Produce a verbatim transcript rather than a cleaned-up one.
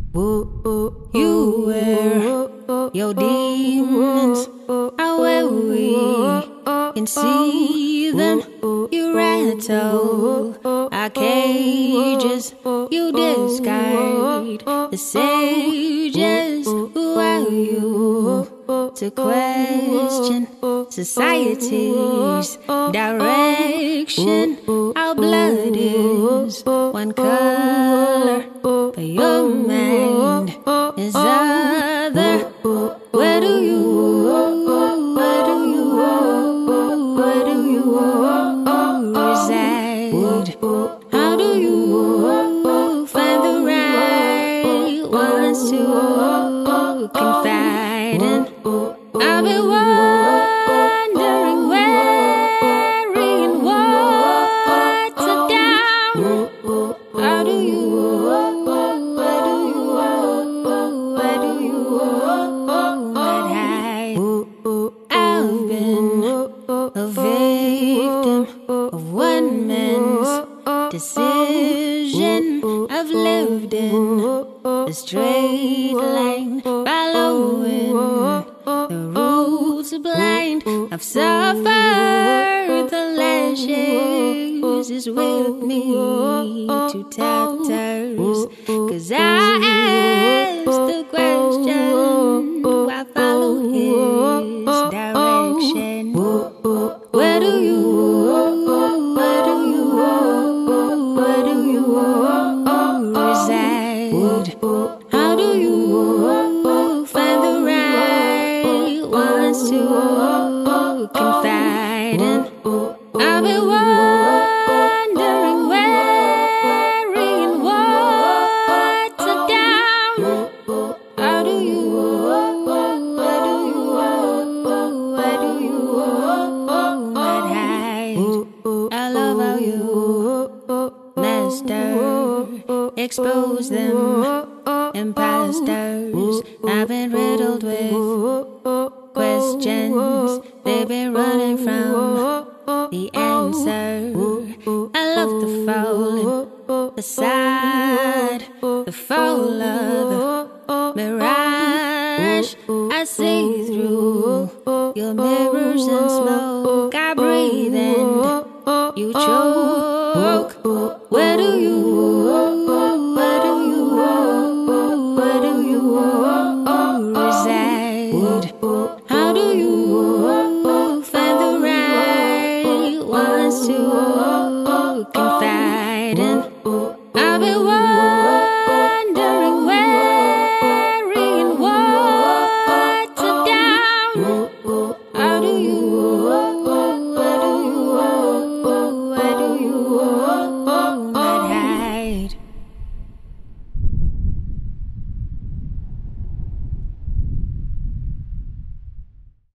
You wear your demons are where we can see them. You rattle our cages, you discard the sages. Who are you to question society's direction? Our blood is one color, but your mind is other. Where do you, where do you, where do you reside? How do you find the right ones to confide in? I've been wondering where and what's down. How do you, where do you, where do you not hide? I've been a victim of one man's decision. I've lived in a straight line, following the rules blind. I've suffered the lashes is with me to tatters, 'cause I asked the question, do I follow his direction? Where do you, where do you, where do you reside? How do you find the right ones to confide in? I've been wondering where and what's down. How do you, where do you, where do you not hide? I love how you master, expose them imposters. I've been riddled with questions, they've been running from the answer. I love the falling, the side, the fall of the mirage. I see through your mirrors and smoke. I breathe and you choke. Where do you, where do you, where do you reside? How do you find the right ones to confide in? I've been